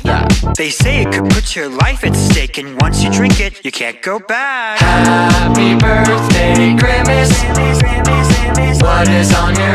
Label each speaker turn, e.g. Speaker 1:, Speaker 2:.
Speaker 1: Yeah.
Speaker 2: They say it could put your life at stake, and once you drink it, you can't go back.
Speaker 1: Happy birthday, Grimace. What is on your